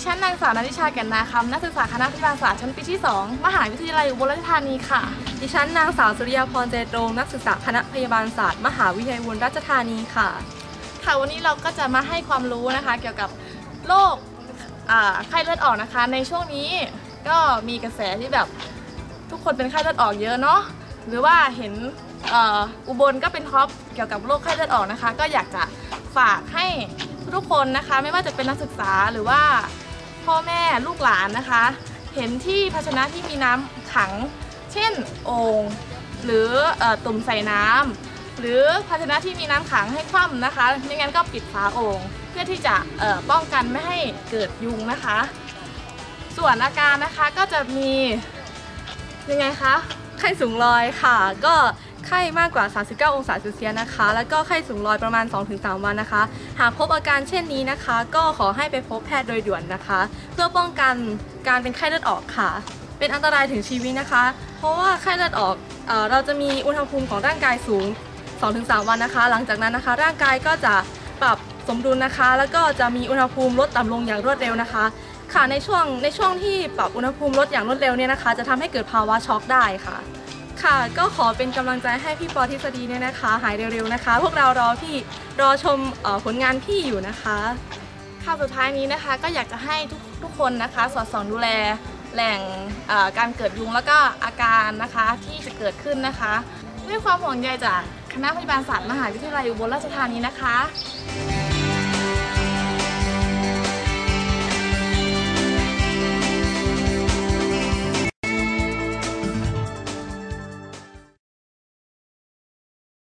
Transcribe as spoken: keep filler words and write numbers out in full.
ฉันนางสาวนันทิชาแก่นนาคำนักศึกษาคณะพยาบาลศาสตร์ชั้นปีที่สองมหาวิทยาลัยอุบลราชธานีค่ะดิฉันนางสาวสุริยาพรใจตรงนักศึกษาคณะพยาบาลศาสตร์มหาวิทยาลัยอุบลราชธานีค่ะค่ะวันนี้เราก็จะมาให้ความรู้นะคะเกี่ยวกับโรคไข้เลือดออกนะคะในช่วงนี้ก็มีกระแสที่แบบทุกคนเป็นไข้เลือดออกเยอะเนาะหรือว่าเห็นอุบลก็เป็นท็อปเกี่ยวกับโรคไข้เลือดออกนะคะก็อยากจะฝากให้ทุกคนนะคะไม่ว่าจะเป็นนักศึกษาหรือว่าพ่อแม่ลูกหลานนะคะเห็นที่ภาชนะที่มีน้ำขังเช่นโอ่งหรือตุ่มใส่น้ำหรือภาชนะที่มีน้ำขังให้คว่ำนะคะไม่งั้นก็ปิดฝาโอ่งเพื่อที่จะป้องกันไม่ให้เกิดยุงนะคะส่วนอาการนะคะก็จะมียังไงคะไข้สูงลอยค่ะก็ไข้มากกว่าสามสิบเก้าองศาเซลเซียสนะคะแล้วก็ไข้สูงลอยประมาณ สองถึงสาม วันนะคะหากพบอาการเช่นนี้นะคะก็ขอให้ไปพบแพทย์โดยด่วนนะคะเพื่อป้องกันการเป็นไข้เลือดออกค่ะเป็นอันตรายถึงชีวิตนะคะเพราะว่าไข้เลือดออกเอ่อเราจะมีอุณหภูมิของร่างกายสูง สองถึงสาม วันนะคะหลังจากนั้นนะคะร่างกายก็จะปรับสมดุลนะคะแล้วก็จะมีอุณหภูมิลดต่ำลงอย่างรวดเร็วนะคะค่ะในช่วงในช่วงที่ปรับอุณหภูมิลดอย่างรวดเร็วเนี่ยนะคะจะทำให้เกิดภาวะช็อกได้ค่ะค่ะก็ขอเป็นกำลังใจให้พี่ปอทฤษฎีเนี่ยนะคะหายเร็วๆนะคะพวกเรารอพี่รอชมผลงานพี่อยู่นะคะค่ะสุดท้ายนี้นะคะก็อยากจะให้ทุกทุกคนนะคะสอดส่องดูแลแหล่งการเกิดยุงแล้วก็อาการนะคะที่จะเกิดขึ้นนะคะด้วยความห่วงใยจากคณะพยาบาลศาสตร์มหาวิทยาลัยอุบลราชธานีนะคะ